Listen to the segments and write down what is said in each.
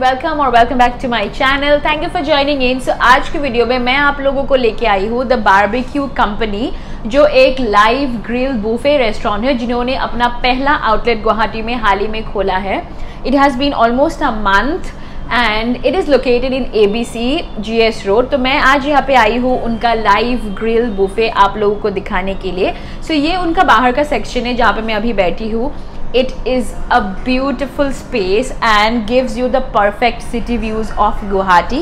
Welcome और welcome back to my channel. Thank you for joining in. So आज की video में मैं आप लोगों को लेके आई हूँ द बारबेक्यू कंपनी, जो एक लाइव ग्रिल बुफे रेस्टोरेंट है, जिन्होंने अपना पहला आउटलेट गुवाहाटी में हाल ही में खोला है। It has been almost a month and it is located in ABC GS road. तो मैं आज यहाँ पे आई हूँ उनका लाइव ग्रिल बुफे आप लोगों को दिखाने के लिए। सो ये उनका बाहर का सेक्शन है जहाँ पे मैं अभी बैठी हूँ। It is a beautiful space and gives you the perfect city views of Guwahati.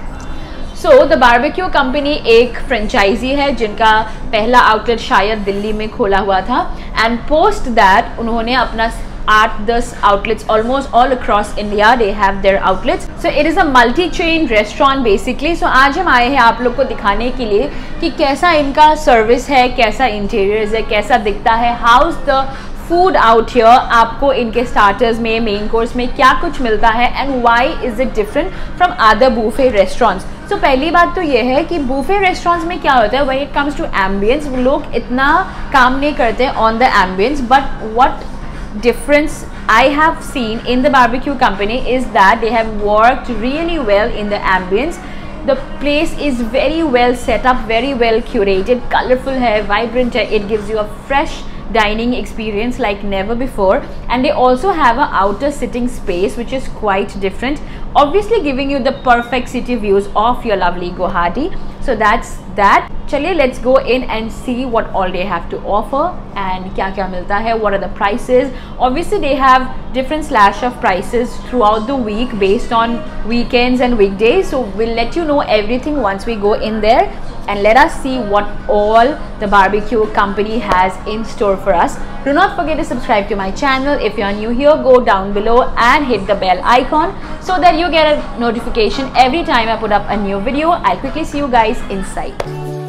So the barbecue company एक फ्रेंचाइजी है जिनका पहला आउटलेट शायद दिल्ली में खोला हुआ था, and post that उन्होंने अपना 8-10 outlets almost all across India they have their outlets. So it is a multi-chain restaurant basically. So आज हम आए हैं आप लोग को दिखाने के लिए कि कैसा इनका सर्विस है, कैसा इंटीरियर्स है, कैसा दिखता है, how's the food out here, आपको इनके स्टार्टर्स में, मेन कोर्स में क्या कुछ मिलता है and why is it different from other buffet restaurants. So पहली बात तो ये है कि बूफे रेस्टोरेंट्स में क्या होता है, when it comes to ambience, लोग इतना काम नहीं करते on the ambience, but what difference I have seen in the barbecue company is that they have worked really well in the ambience. The place is very well set up, very well curated, colorful hai, vibrant hai. It gives you a fresh dining experience like never before, and they also have a outer sitting space which is quite different, obviously giving you the perfect city views of your lovely Guwahati. So that's that. चलिए let's go in and see what all they have to offer and क्या क्या मिलता है, what are the prices. Obviously they have different slash of prices throughout the week based on weekends and weekdays, so we'll let you know everything once we go in there and let us see what all the barbecue company has in store for us. Do not forget to subscribe to my channel. If you are new here, go down below and hit the bell icon so that you get a notification every time I put up a new video. I'll quickly see you guys inside.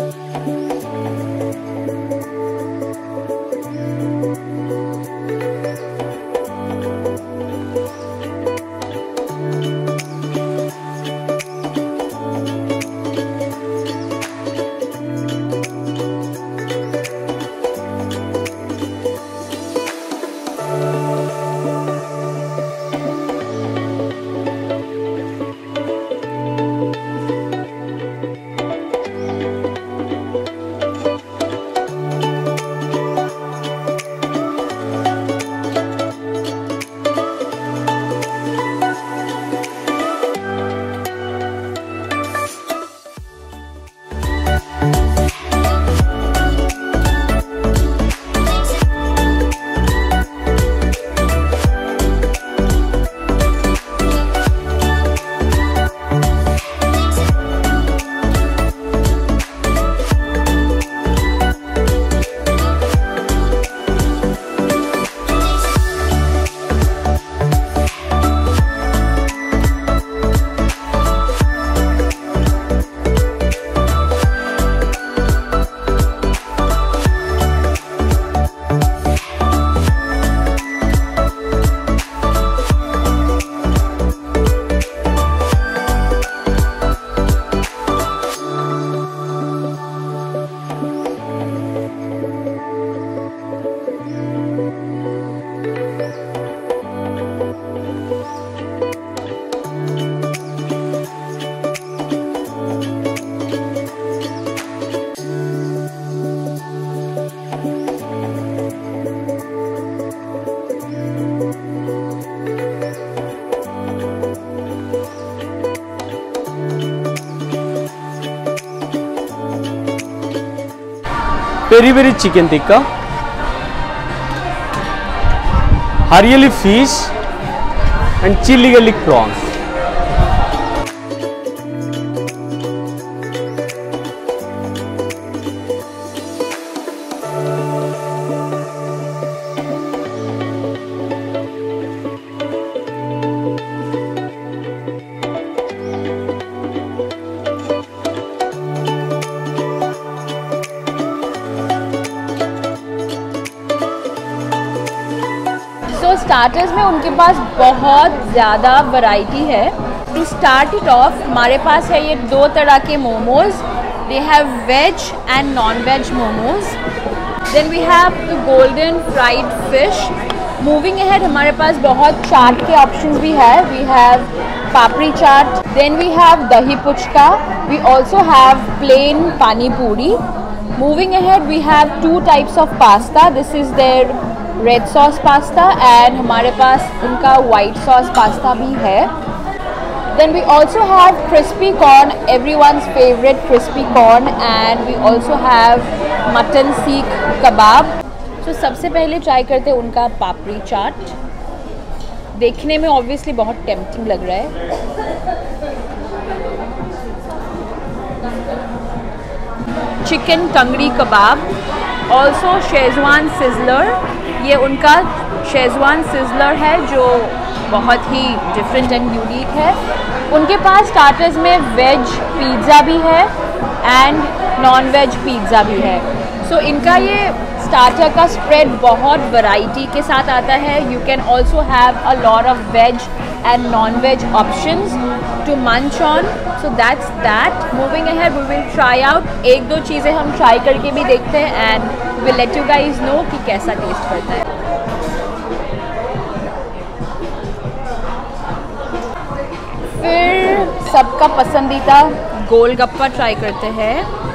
Peri peri chicken tikka, hariyali fish and chilli garlic prawns. Starters में उनके पास बहुत ज़्यादा variety है। To start it of हमारे पास है ये 2 तरह के momos. They have veg and non veg momos. Then we have the golden fried fish moving ahead हमारे पास बहुत चाट के ऑप्शंस भी है. We have papdi chaat, then we have dahi puchka, we also have plain pani puri. Moving ahead, we have 2 types of pasta. This is their red sauce pasta and हमारे पास इनका white sauce pasta भी है. Then we also have crispy corn, everyone's favorite crispy corn, and we also have mutton seekh kebab. So सबसे पहले try करते हैं उनका पापड़ी चाट. देखने में obviously बहुत tempting लग रहा है. चिकन टंगड़ी कबाब, ऑल्सो शेजवान सिजलर. ये उनका शेजवान सिजलर है जो बहुत ही डिफरेंट एंड यूनिक है. उनके पास स्टार्टर्स में वेज पिज़्ज़ा भी है एंड नॉन वेज पिज़्ज़ा भी है. सो इनका ये स्टार्टर का स्प्रेड बहुत वैरायटी के साथ आता है. You can also have a lot of veg and non veg options to munch on. So that's that. Moving ahead, we will try out. 1-2 चीज़ें हम ट्राई करके भी देखते हैं and we'll let you guys know कि कैसा test करता है. फिर सबका पसंदीदा गोलगप्पा ट्राई करते हैं.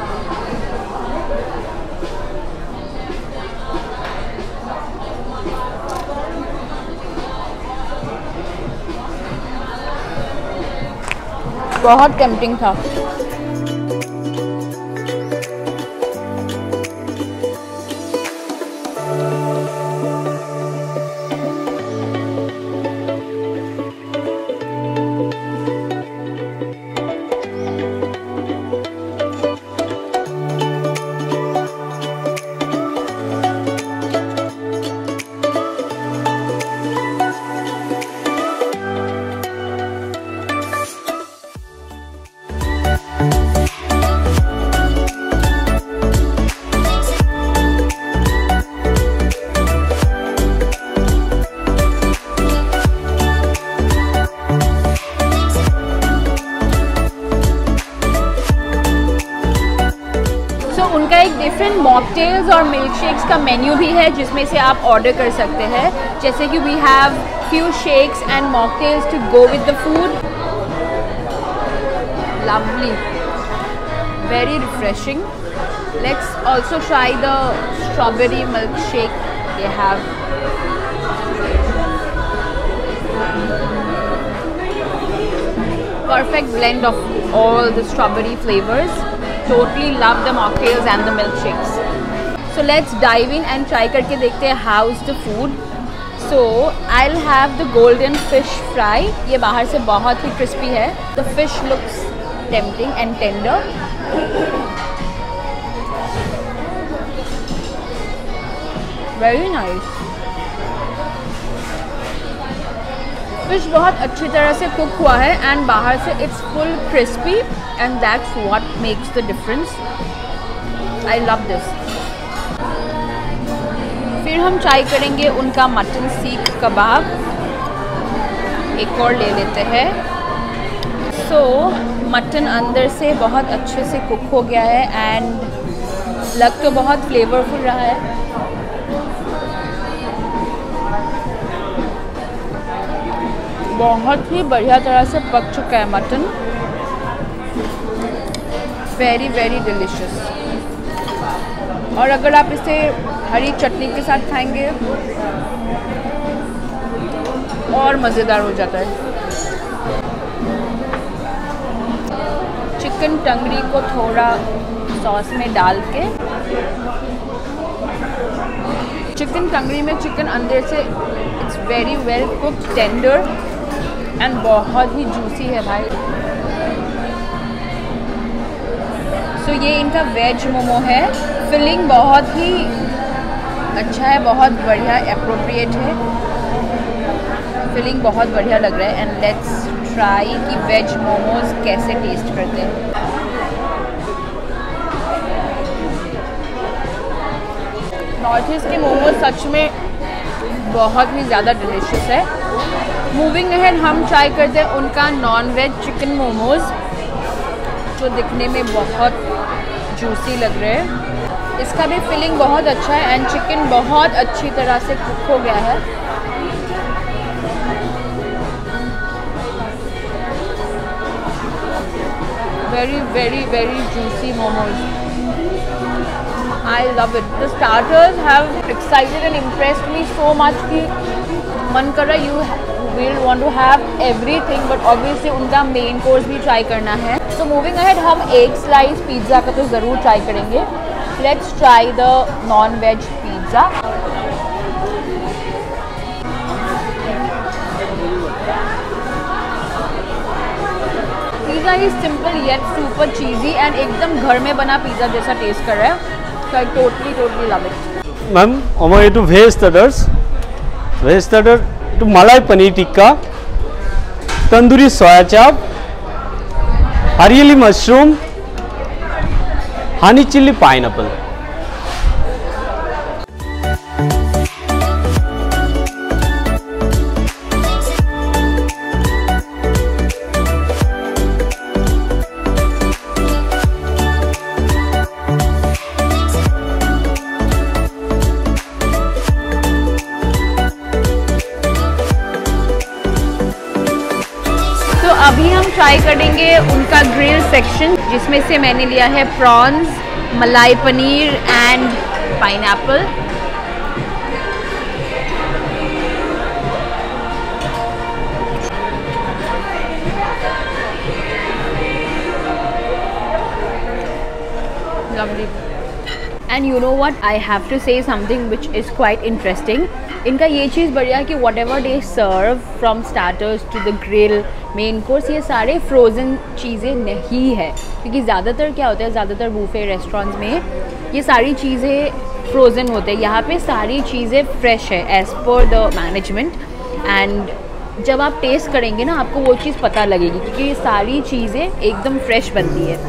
बहुत टेम्पटिंग था. उनका एक डिफरेंट मॉकटेल्स और मिल्क शेक्स का मेन्यू भी है जिसमें से आप ऑर्डर कर सकते हैं. जैसे कि we have few shakes and mocktails to go with the food. Lovely, very refreshing. Let's also try the strawberry milk shake they have. Perfect blend of all the strawberry flavors. Totally love the mocktails and the milkshakes. So let's dive in and try करके देखते हैं how's the food. So I'll have the golden fish fry. ये बाहर से बहुत ही crispy है. The fish looks tempting and tender. Very nice. Fish बहुत अच्छी तरह से कुक हुआ है एंड बाहर से it's full crispy and that's what makes the difference. I love this. फिर हम ट्राई करेंगे उनका मटन सीख कबाब. एक और ले लेते हैं. सो मटन अंदर से बहुत अच्छे से कुक हो गया है एंड लग तो बहुत फ्लेवरफुल रहा है. बहुत ही बढ़िया तरह से पक चुका है मटन. Very very delicious. और अगर आप इसे हरी चटनी के साथ खाएंगे और मज़ेदार हो जाता है. चिकन टंगड़ी को थोड़ा सॉस में डाल के. चिकन टंगड़ी में चिकन अंदर से it's very well cooked, tender and बहुत ही जूसी है भाई. सो ये इनका वेज मोमो है. फिलिंग बहुत ही अच्छा है, बहुत बढ़िया एप्रोप्रिएट है. फिलिंग बहुत बढ़िया लग रहा है एंड लेट्स ट्राई कि वेज मोमोज कैसे टेस्ट करते हैं. नॉर्थ ईस्ट के मोमोज सच में बहुत ही ज़्यादा डिलीशियस है. मूविंग अहेड हम ट्राई करते हैं उनका नॉन वेज चिकन मोमोज जो दिखने में बहुत जूसी लग रहे हैं. इसका भी फिलिंग बहुत अच्छा है एंड चिकन बहुत अच्छी तरह से कुक हो गया है. very very juicy momos. I love it. The starters have excited and impressed me so much कि मन कर रहा you will want to have everything, but obviously उनका main course भी try करना है. So moving ahead, हम एक slice pizza का तो ज़रूर try करेंगे. Let's try the non-veg pizza. Pizza ही simple yet super cheesy and एकदम घर में बना पिज़्ज़ा जैसा टेस्ट कर रहा है. So I totally love it. Ma'am আমার একটু ভেজ স্টার্টার একটু মালাই paneer tikka, tandoori soya chaap, hariyali mushroom, honey chilli pineapple. तो अभी हम ट्राई करेंगे उनका ग्रिल सेक्शन, जिसमें से मैंने लिया है prawns, malai paneer and pineapple. Lovely. And you know what, I have to say something which is quite interesting. इनका ये चीज़ बढ़िया कि whatever they serve from starters to the grill main course, ये सारे फ्रोज़न चीज़ें नहीं है. क्योंकि ज़्यादातर क्या होता है, ज़्यादातर बूफे रेस्टोरेंट्स में ये सारी चीज़ें फ्रोज़न होते हैं. यहाँ पे सारी चीज़ें फ्रेश है as per the management. And जब आप टेस्ट करेंगे ना, आपको वो चीज़ पता लगेगी क्योंकि ये सारी चीज़ें एकदम फ्रेश बनती है.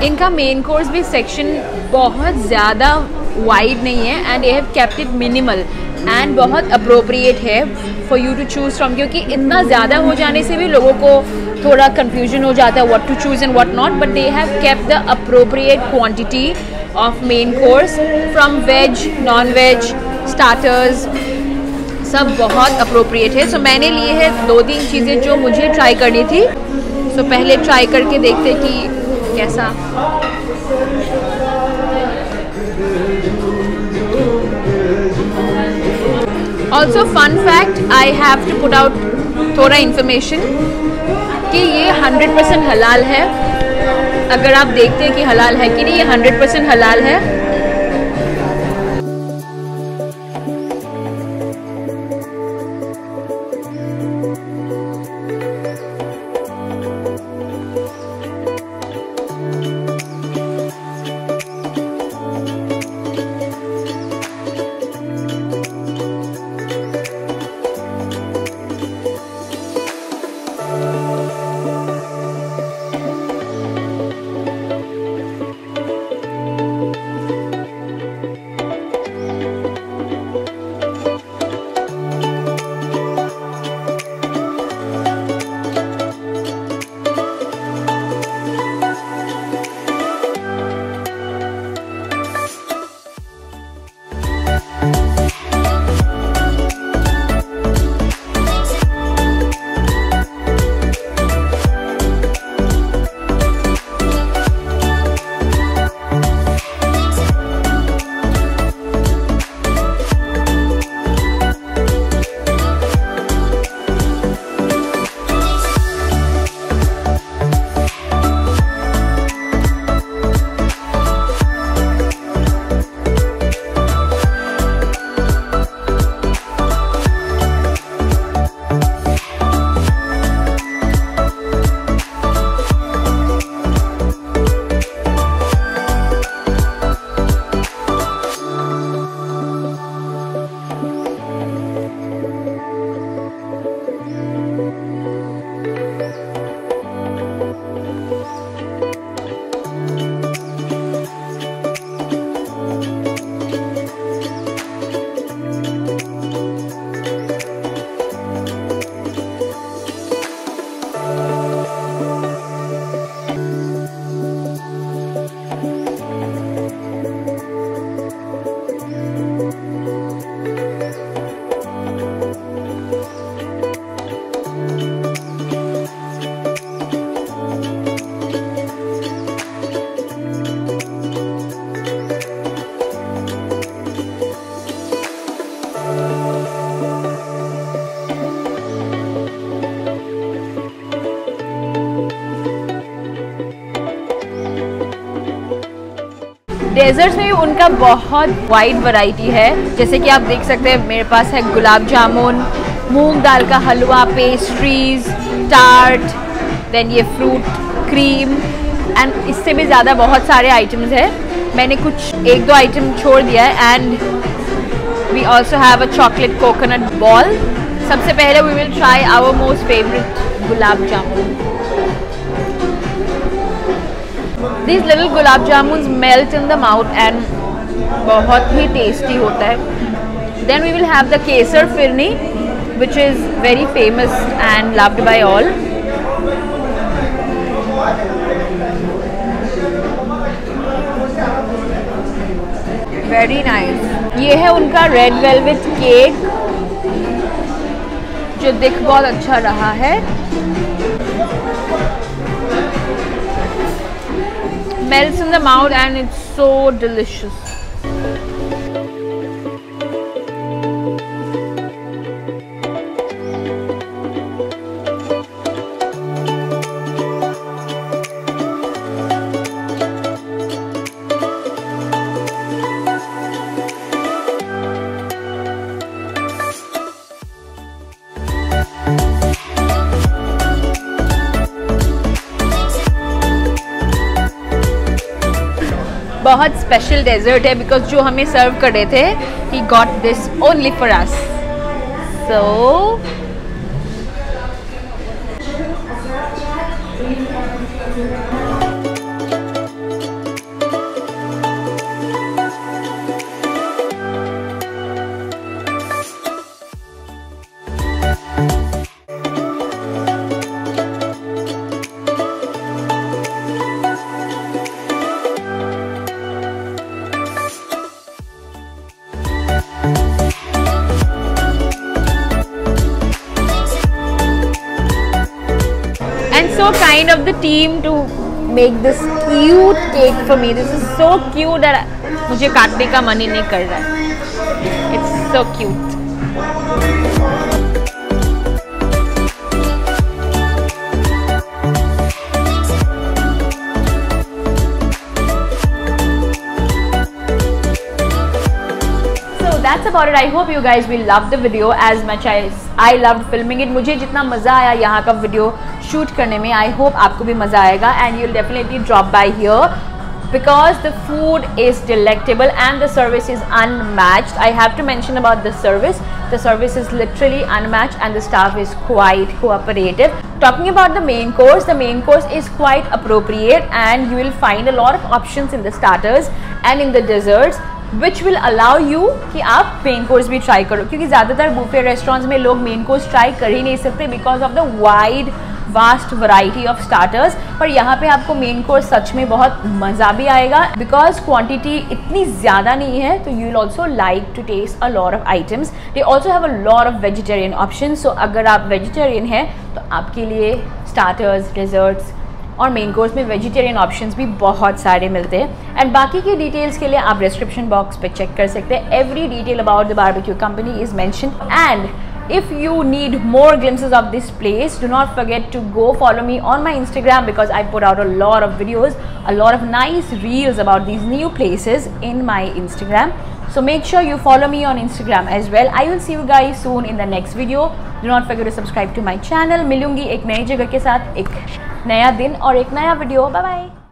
इनका मेन कोर्स भी सेक्शन बहुत ज़्यादा वाइड नहीं है and they have kept it minimal and बहुत अप्रोप्रिएट है for you to choose from, क्योंकि इतना ज़्यादा हो जाने से भी लोगों को थोड़ा कन्फ्यूजन हो जाता है what to choose and what not, but they have kept the appropriate quantity of main course from veg, non veg, starters, सब बहुत अप्रोप्रिएट है। सो मैंने लिए हैं 2-3 चीज़ें जो मुझे ट्राई करनी थी। सो पहले ट्राई करके देखते कि कैसा। Also fun fact, I have to put out थोड़ा इंफॉर्मेशन कि ये 100% हलाल है। अगर आप देखते हैं कि हलाल है कि नहीं, ये 100% हलाल है। डेजर्ट्स में भी उनका बहुत वाइड वैरायटी है। जैसे कि आप देख सकते हैं मेरे पास है गुलाब जामुन, मूंग दाल का हलवा, पेस्ट्रीज, टार्ट, देन ये फ्रूट क्रीम एंड इससे भी ज़्यादा बहुत सारे आइटम्स है। मैंने कुछ 1-2 आइटम छोड़ दिया है। And we also have a chocolate coconut ball. सबसे पहले we will try our most favourite gulab jamun. These little gulab jamuns melt in the mouth and बहुत ही टेस्टी होता है। Then we will have the Kesar phirni which is very famous and loved by all. Very nice. ये है उनका red velvet cake जो दिख बहुत अच्छा रहा है। Melts in the mouth and it's so delicious. बहुत स्पेशल डेजर्ट है बिकॉज जो हमें सर्व कर रहे थे he got this only for us. So kind of the team to make this cute cake for me. This is so cute that मुझे काटने का मन ही नहीं कर रहा है. It's so cute. That's about it. I hope you guys will love the video as much as I loved filming it. मुझे जितना मज़ा आया यहाँ का वीडियो शूट करने में, I hope आपको भी मज़ा आएगा. And you'll definitely drop by here because the food is delectable and the service is unmatched. I have to mention about the service. The service is literally unmatched and the staff is quite cooperative. Talking about the main course is quite appropriate and you will find a lot of options in the starters and in the desserts, which will allow you कि आप main course भी try करो, क्योंकि ज़्यादातर buffet restaurants में लोग main course try कर ही नहीं सकते because of the wide vast variety of starters. पर यहाँ पे आपको मेन कोर्स सच में बहुत मज़ा भी आएगा बिकॉज क्वांटिटी इतनी ज़्यादा नहीं है. तो you will also like to taste a lot of items. They also have a lot of vegetarian option. So अगर आप वेजिटेरियन हैं तो आपके लिए स्टार्टर्स, डेजर्ट्स और मेन कोर्स में वेजिटेरियन ऑप्शंस भी बहुत सारे मिलते हैं. एंड बाकी की डिटेल्स के लिए आप डिस्क्रिप्शन बॉक्स पे चेक कर सकते हैं. Every detail about the barbecue company is mention. And if you need more glimpses of this place, do not forget to go follow me on my Instagram because I put out a lot of videos, a lot of nice reels about these new places in my Instagram. So make sure you follow me on Instagram as well. I will see you guys soon in the next video. Do not forget to subscribe to my channel. मिलूंगी एक नई जगह के साथ, एक नया दिन और एक नया वीडियो. Bye bye.